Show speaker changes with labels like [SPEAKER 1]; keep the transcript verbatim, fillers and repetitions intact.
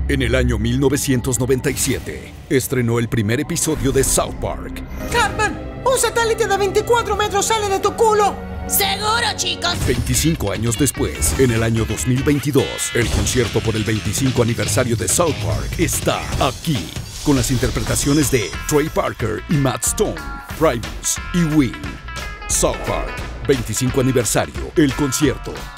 [SPEAKER 1] En el año mil novecientos noventa y siete, estrenó el primer episodio de South Park.
[SPEAKER 2] ¡Cartman! ¡Un satélite de veinticuatro metros sale de tu culo!
[SPEAKER 3] ¡Seguro, chicos!
[SPEAKER 1] veinticinco años después, en el año dos mil veintidós, el concierto por el veinticinco aniversario de South Park está aquí, con las interpretaciones de Trey Parker y Matt Stone, Primus y Win. South Park, veinticinco aniversario, el concierto.